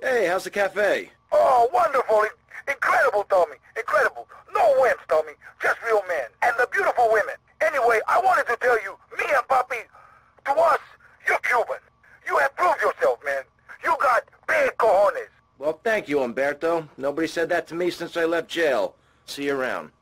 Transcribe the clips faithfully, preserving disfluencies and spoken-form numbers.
Hey, how's the cafe? Oh, wonderful. Incredible, Tommy. Incredible. No wimps, Tommy. Just real men. And the beautiful women. Anyway, I wanted to tell you, me and Papi, to us, you're Cuban. You have proved yourself, man. You got big cojones. Well, thank you, Umberto. Nobody said that to me since I left jail. See you around.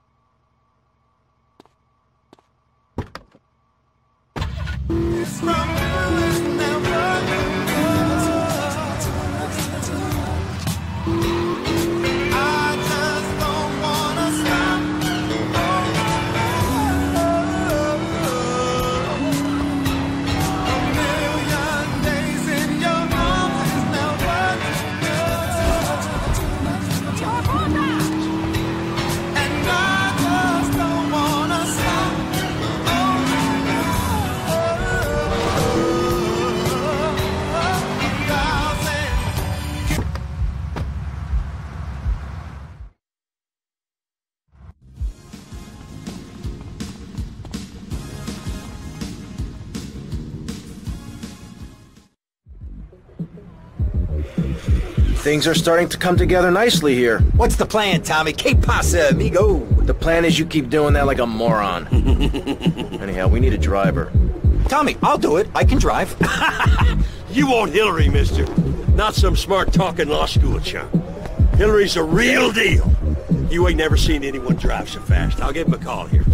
Things are starting to come together nicely here. What's the plan, Tommy? Que pasa, amigo? The plan is you keep doing that like a moron. Anyhow, we need a driver. Tommy, I'll do it. I can drive. You want Hillary, mister. Not some smart-talking law school chump. Hillary's a real deal. You ain't never seen anyone drive so fast. I'll give him a call here.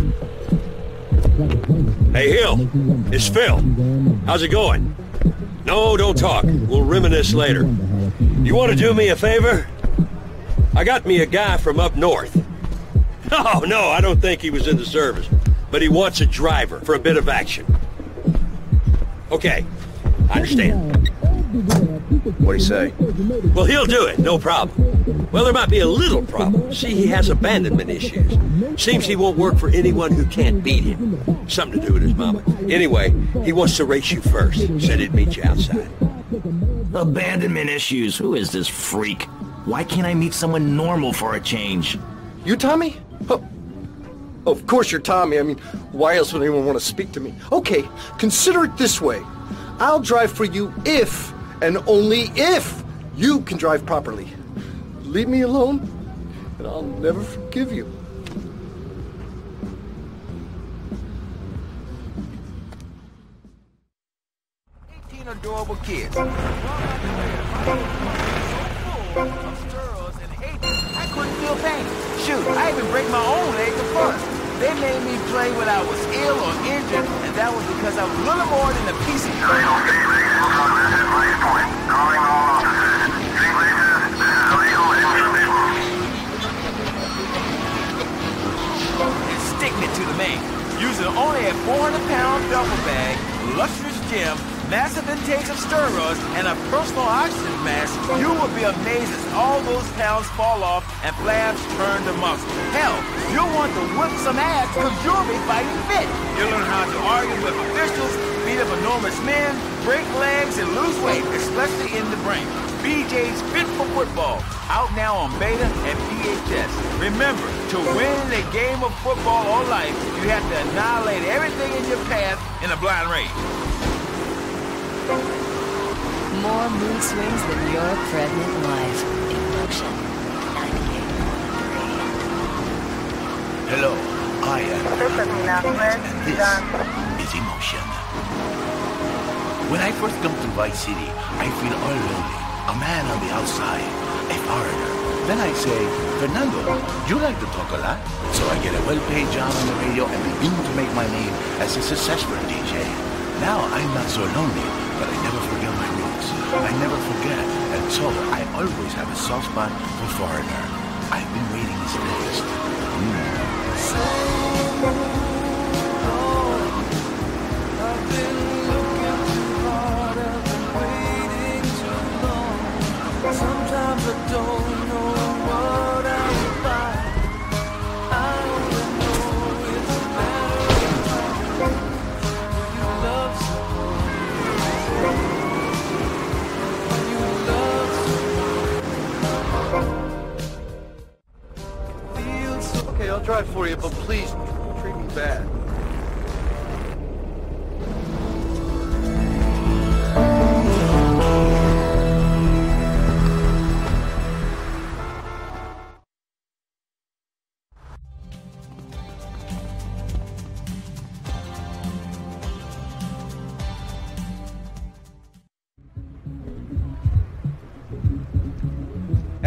Hey, Hill. It's Phil. How's it going? No, don't talk. We'll reminisce later. You want to do me a favor? I got me a guy from up north. No, no, I don't think he was in the service. But he wants a driver for a bit of action. Okay, I understand. What'd he say? Well, he'll do it, no problem. Well, there might be a little problem. See, he has abandonment issues. Seems he won't work for anyone who can't beat him. Something to do with his mama. Anyway, he wants to race you first. Said he'd meet you outside. Abandonment issues. Who is this freak? Why can't I meet someone normal for a change? You Tommy? Oh, of course you're Tommy. I mean, why else would anyone want to speak to me? Okay, consider it this way. I'll drive for you if, and only if, you can drive properly. Leave me alone, and I'll never forgive you. eighteen adorable kids. I couldn't feel pain. Shoot, I even break my own leg in front. They made me play when I was ill or injured, and that was because I was little more than a piece of crap. And stick me to the man. Using only a four hundred pound duffel bag, luxurious gym, massive intakes of steroids, and a personal oxygen mask, you will be amazed as all those pounds fall off and flabs turn to muscle. Hell, you'll want to whip some ass because you'll be fighting fit. You'll learn how to argue with officials, beat up enormous men, break legs, and lose weight, especially in the brain. B J's Fit for Football, out now on beta and V H S. Remember, to win a game of football or life, you have to annihilate everything in your path in a blind race. More mood swings than your pregnant wife. Emotion ninety-eight point three. Hello, I am and this is Emotion. When I first come to Vice City, I feel all lonely. A man on the outside, a foreigner. Then I say, Fernando, you like to talk a lot? So I get a well-paid job on the radio and begin to make my name as a successful D J. Now I'm not so lonely, but I never forget my roots. I never forget, and so I always have a soft spot for foreigner. I've been waiting this next. Mm. Sometimes I don't know what I would buy. I only know it's better when you love someone. When you love someone. Okay, I'll drive for you, but please treat me bad.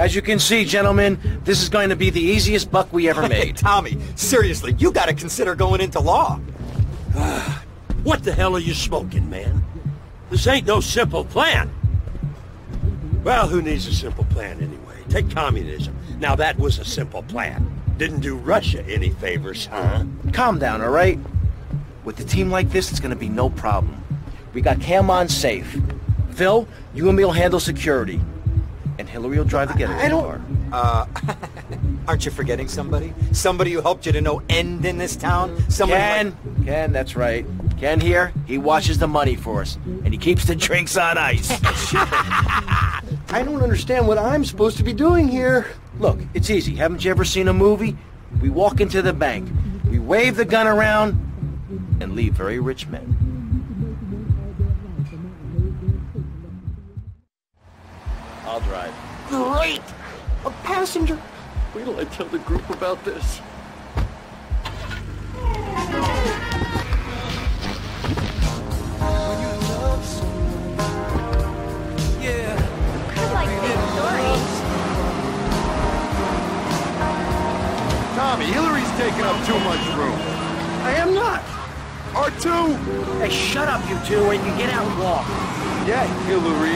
As you can see, gentlemen, this is going to be the easiest buck we ever Hey, made. Tommy, seriously, you gotta consider going into law. What the hell are you smoking, man? This ain't no simple plan. Well, who needs a simple plan anyway? Take communism. Now that was a simple plan. Didn't do Russia any favors, huh? Calm down, all right? With a team like this, it's going to be no problem. We got Cam on safe. Phil, you and me will handle security. And Hillary will drive the getaway I don't... car. Uh, aren't you forgetting somebody? Somebody who helped you to no end in this town? Someone Ken, like... Ken, that's right. Ken here, he washes the money for us. And he keeps the drinks on ice. I don't understand what I'm supposed to be doing here. Look, it's easy. Haven't you ever seen a movie? We walk into the bank, we wave the gun around, and leave very rich men. I'll drive. Great! A passenger! Wait till I tell the group about this. Tommy, Hillary's taking up too much room. I am not! R two! Hey, shut up, you two, and you get out and walk. Yeah, Hillary.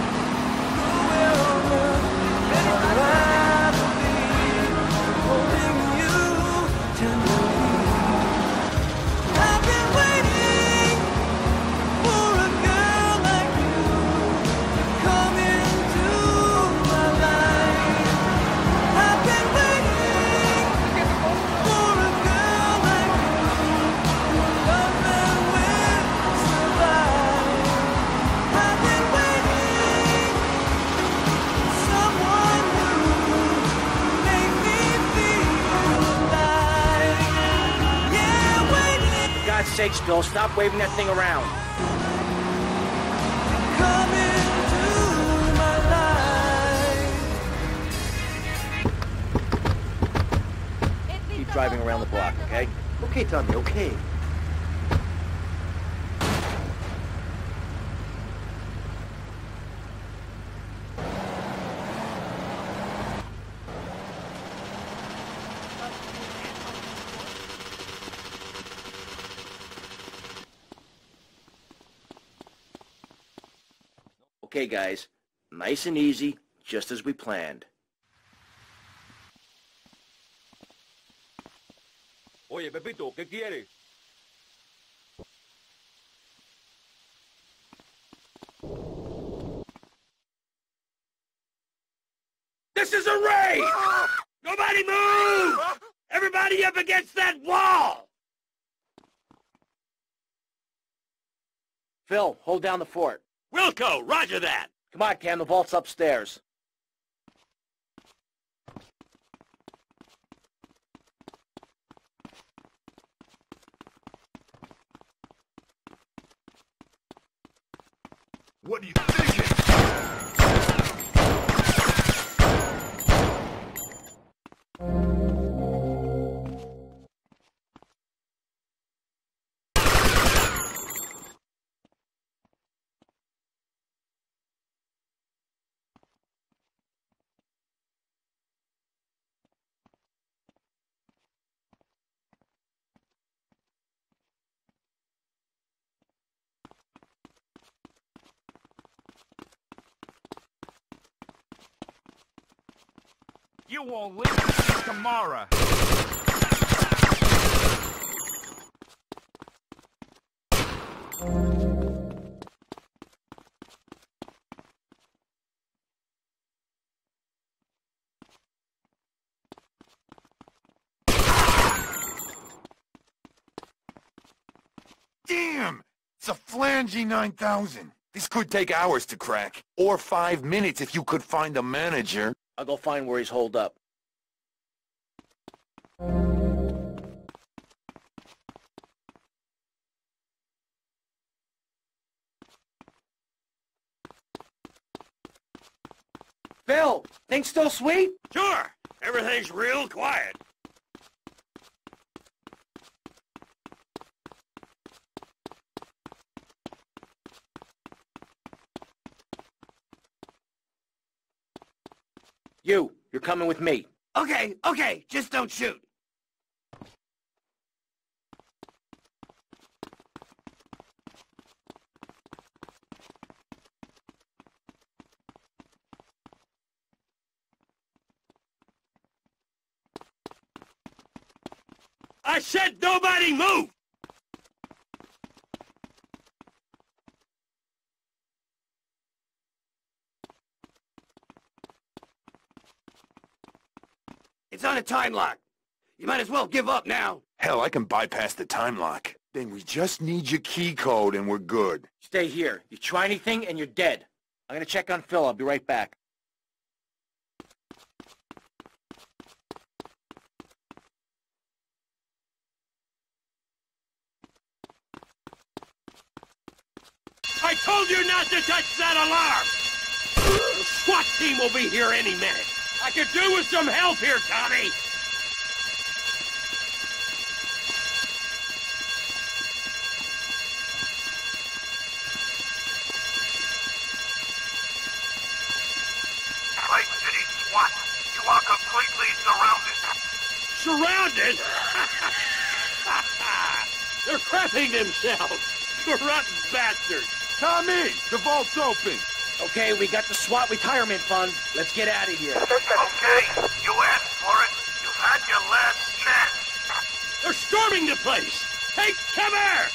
For God's sakes, Bill, stop waving that thing around. Keep driving around the block, okay? Okay, Tommy, okay. Okay, guys. Nice and easy, just as we planned. Oye, Pepito, ¿qué quieres? This is a raid! Nobody move! Everybody up against that wall! Phil, hold down the fort. Wilco, roger that! Come on, Cam, the vault's upstairs. What are you thinking? You won't live to see tomorrow. Damn! It's a Flangy nine thousand. This could take hours to crack. Or five minutes if you could find a manager. I'll go find where he's holed up. Phil, things still sweet? Sure! Everything's real quiet. You, you're coming with me. Okay, okay, just don't shoot. I said nobody move! It's on a time lock. You might as well give up now. Hell, I can bypass the time lock. Then we just need your key code and we're good. Stay here. You try anything and you're dead. I'm gonna check on Phil. I'll be right back. I told you not to touch that alarm! The SWAT team will be here any minute. I could do with some help here, Tommy! Lake City SWAT, you are completely surrounded. Surrounded? They're crapping themselves! You rotten bastards! Tommy, the vault's open. Okay, we got the SWAT retirement fund. Let's get out of here. Okay, you asked for it. You've had your last chance. They're storming the place! Take cover!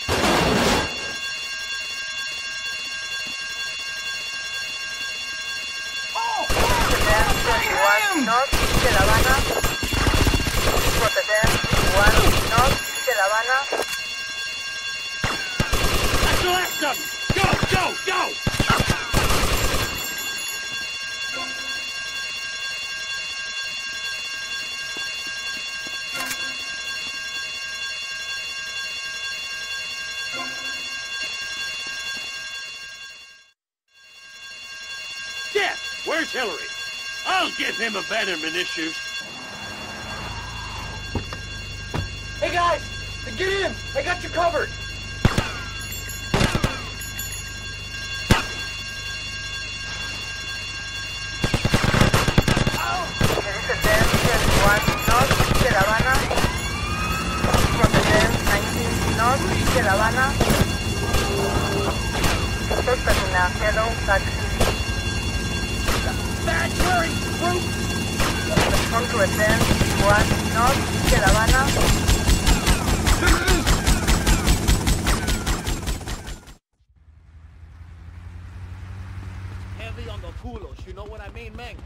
That's the last of them! Go, go, go! Jeff, where's Hillary? I'll give him abandonment issues. Hey guys, get in! I got you covered. Badge wearing group. Come to attend one north de La Habana. Heavy on the culos, you know what I mean, man?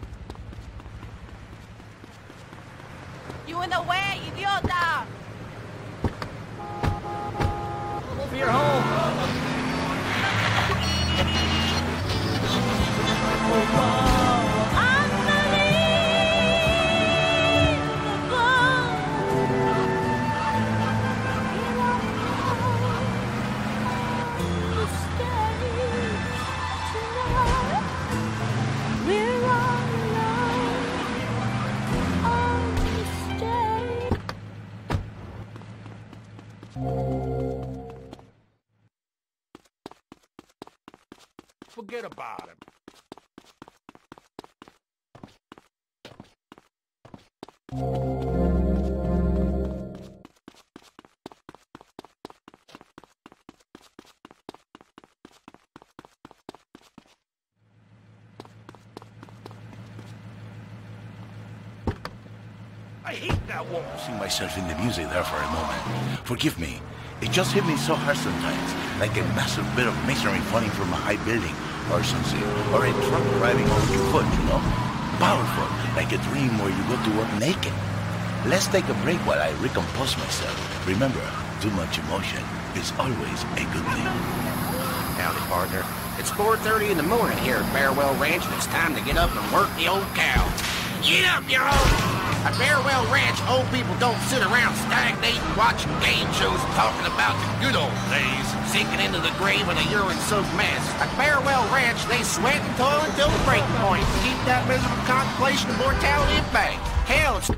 You in the way, idiota! Move your home! Forget about him. I hate that woman. Losing myself in the music there for a moment. Forgive me. It just hit me so hard sometimes, like a massive bit of masonry falling from a high building or something, or a truck driving over your foot, you know? Powerful, like a dream where you go to work naked. Let's take a break while I recompose myself. Remember, too much emotion is always a good thing. Howdy, partner. It's four thirty in the morning here at Bearwell Ranch, and it's time to get up and work the old cow. Get up, you old! At Bearwell Ranch, old people don't sit around stagnating, watching game shows and talking about the good old days, sinking into the grave in a urine-soaked mess. At Bearwell Ranch, they sweat and toil until the breaking point to keep that miserable contemplation of mortality at bay. Hell, it's...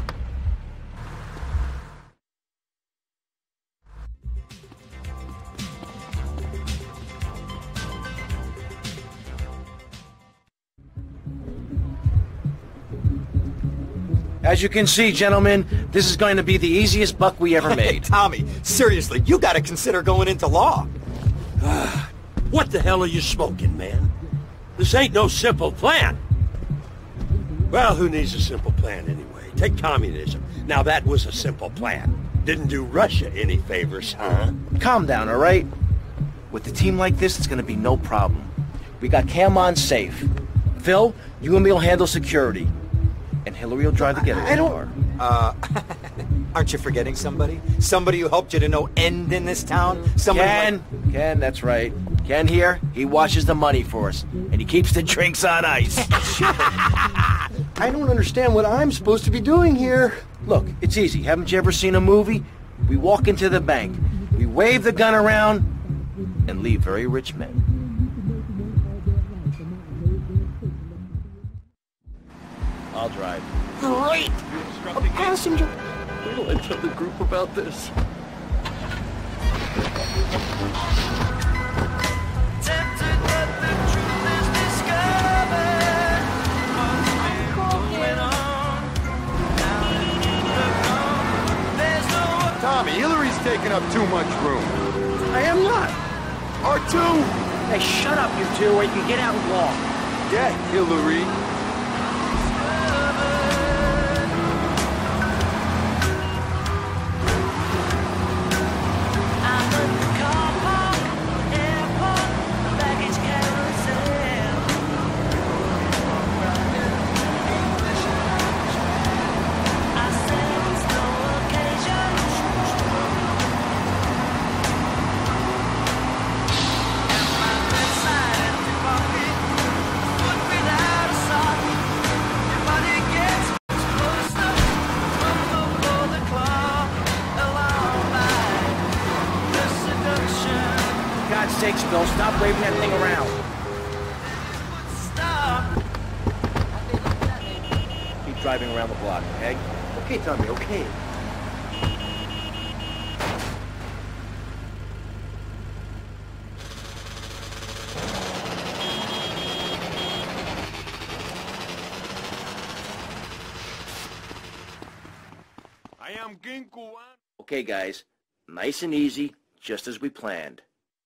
As you can see, gentlemen, this is going to be the easiest buck we ever Hey, made. Tommy, seriously, you gotta consider going into law. What the hell are you smoking, man? This ain't no simple plan. Well, who needs a simple plan anyway? Take communism. Now that was a simple plan. Didn't do Russia any favors, huh? Calm down, all right? With a team like this, it's gonna be no problem. We got Cam on safe. Phil, you and me will handle security. And Hillary will drive the getaway I don't... car. Uh, aren't you forgetting somebody? Somebody who helped you to no end in this town? Somebody Ken, like... Ken, that's right. Ken here, he washes the money for us. And he keeps the drinks on ice. I don't understand what I'm supposed to be doing here. Look, it's easy. Haven't you ever seen a movie? We walk into the bank, we wave the gun around, and leave very rich men. I'll drive. Great! A passenger! Wait till I tell the group about this. Tommy, Hillary's taking up too much room. I am not. R two! Hey, shut up, you two, or you can get out and walk. Get Hillary. For God's sakes, Bill, stop waving that thing around. Keep driving around the block, okay? Okay, Tommy, okay. I am Ginku. Okay, guys. Nice and easy, just as we planned.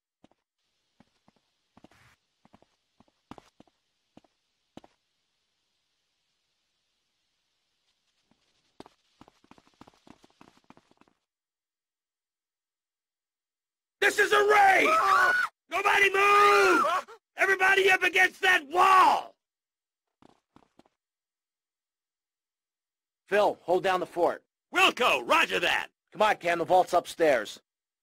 This is a raid! Nobody move! Everybody up against that wall! Phil, hold down the fort. Wilco, roger that! Come on, Cam, the vault's upstairs.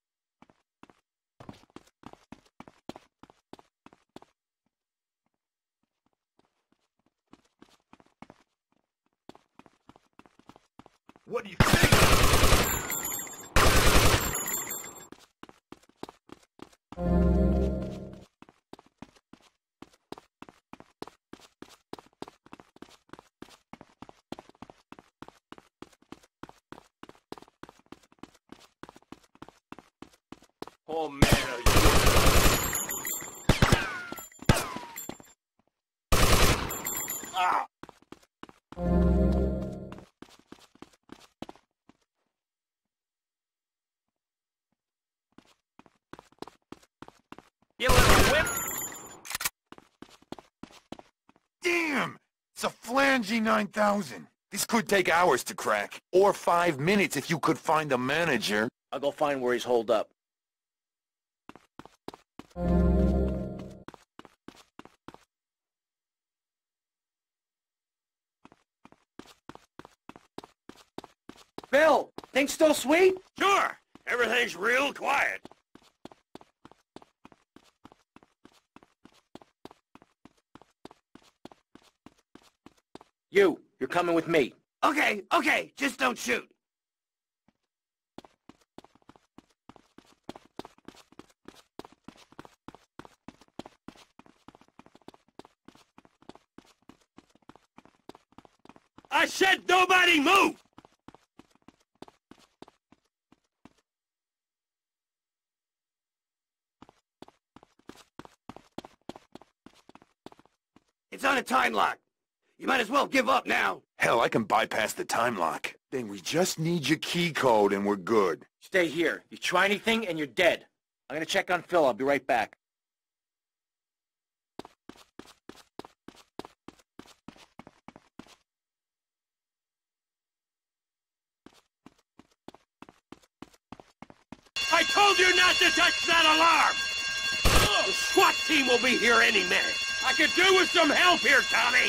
What do you think? Oh, man, are you... Ah! You little whip! Damn! It's a Flangy nine thousand. This could take hours to crack. Or five minutes if you could find the manager. I'll go find where he's holed up. Bill, things still sweet? Sure! Everything's real quiet. You, you're coming with me. Okay, okay, just don't shoot. I said nobody move! It's on a time lock. You might as well give up now. Hell, I can bypass the time lock. Then we just need your key code and we're good. Stay here. You try anything and you're dead. I'm gonna check on Phil. I'll be right back. I told you not to touch that alarm! The SWAT team will be here any minute. I could do with some help here, Tommy!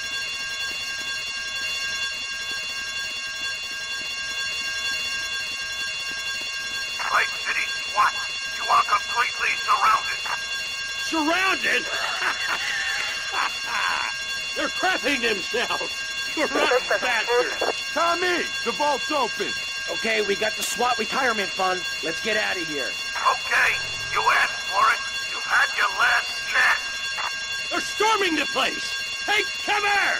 Lake City SWAT, you are completely surrounded. Surrounded? They're crapping themselves! Rotten bastards! Tommy, the vault's open. Okay, we got the SWAT retirement fund. Let's get out of here. Okay, you asked for it. You've had your last chance. They're storming the place! Take cover!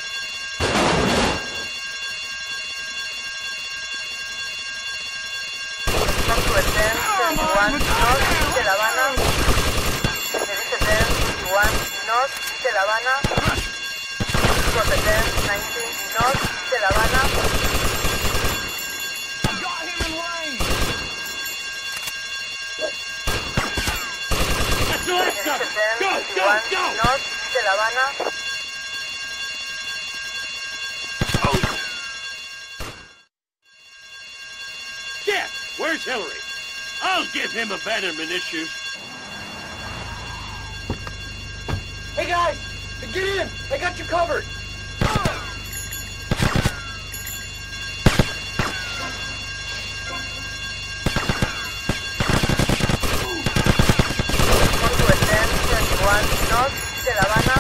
one North de La Habana. Service ten one North de La Habana. Quarter ten nineteen North de La Habana. Go, go, go! North de La Habana. Shit! Where's Hillary? I'll give him abandonment issues. Hey guys! Get in! I got you covered! one North de La Habana.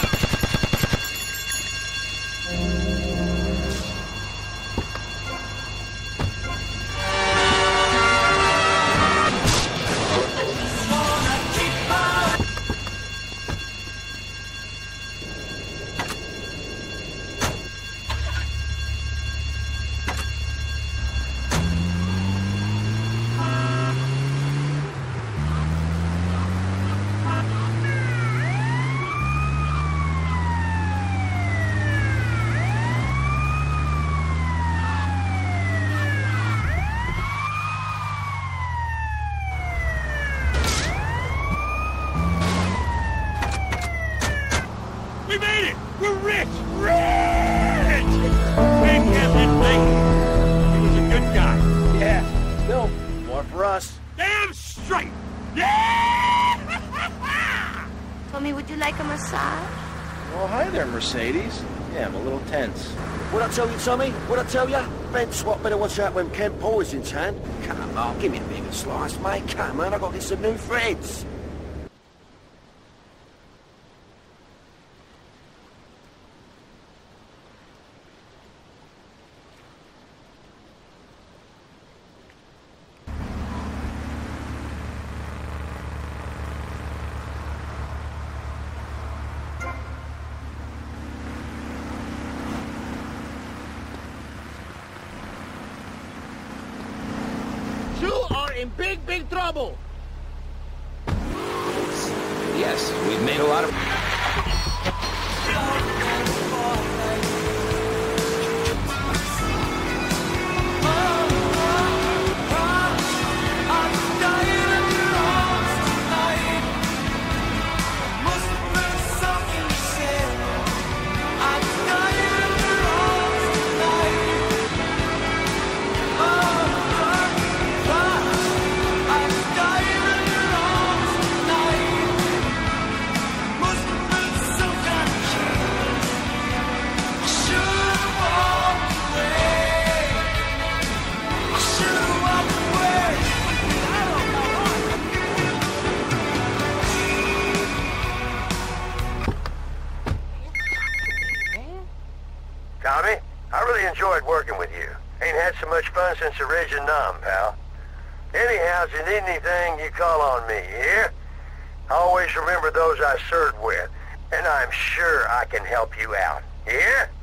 We made it! We're rich! Rich! Big Captain Blake. He was a good guy. Yeah, Bill, more for us. Damn straight! Yeah! Tommy, would you like a massage? Well, hi there, Mercedes. Yeah, I'm a little tense. What I tell you, Tommy? What I tell you? Ben SWAT better watch out when Ken Paul is in town. Come on, give me a bigger slice, mate. Come on, I got to get some new friends. You are in big, big trouble. Yes, we've made a lot of... Tommy, I really enjoyed working with you. Ain't had so much fun since the Ridge and Numb, pal. Anyhow, if you need anything, you call on me, you hear? Always remember those I served with, and I'm sure I can help you out. You hear?